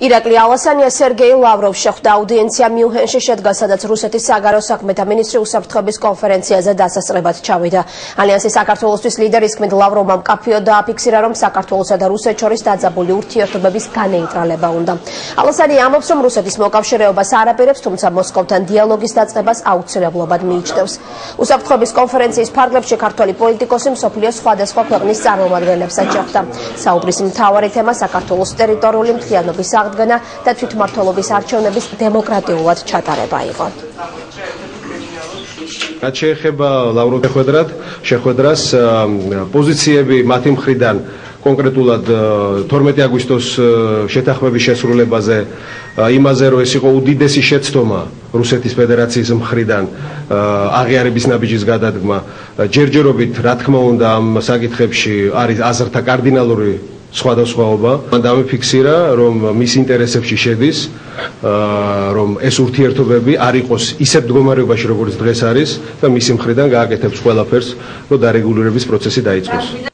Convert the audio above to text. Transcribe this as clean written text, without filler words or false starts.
ირაკლი ალასანია სერგეი ლავროვს შეხვდა აუდიენცია მიუნხენში შედგა, სადაც რუსეთის საგარეო საქმეთა მინისტრი უსაფრთხოების კონფერენციაზე დასასწრებად ჩავიდა. ალიანსის საქართველოსთვის ლიდერის თქმით, ლავროვმა მკაფიოდ დააფიქსირა, რომ საქართველოსა და რუსეთს შორის დაძაბული ურთიერთობების განეიტრალება უნდა. ალასანია ამბობს, რომ რუსეთის მოკავშირეობას არ აპირებს, თუმცა მოსკოვთან დიალოგის დაწყებას აუცილებლობად მიიჩნევს. უსაფრთხოების კონფერენციის ფარგლებში ქართველი პოლიტიკოსი მსოფლიოს სხვადასხვა ქვეყნის წარმომადგენლებსაც შეხვდა. საუბრის მთავარი თემა საქართველოს ტერიტორიული მთლიანობის აღდგენა და თვითმმართველობის არჩევნების დემოკრატიულად ჩატარება იყო. რაც შეეხება ლავროვს შეხვედრას, პოზიციები მათი მხრიდან კონკრეტულად 12 აგვისტოს შეთანხმების შესრულებაზე, იმაზე, რომ ეს იყო უდიდესი შეცდომა რუსეთის ფედერაციის მხრიდან აღიარების ნაბიჯის გადადგმა, ჯერჯერობით, რა თქმა უნდა, ამ საკითხებში არის აზრთა კარდინალური სხვადასხვაობა. მან დამიფიქსირა, რომ მის ინტერესებში შედის, რომ ეს ურთიერთობები არ იყოს ისეთ მდგომარეობაში, როგორც დღეს არის და მისი მხრიდან გააკეთებს ყველაფერს, რომ დარეგულირების პროცესი დაიწყოს.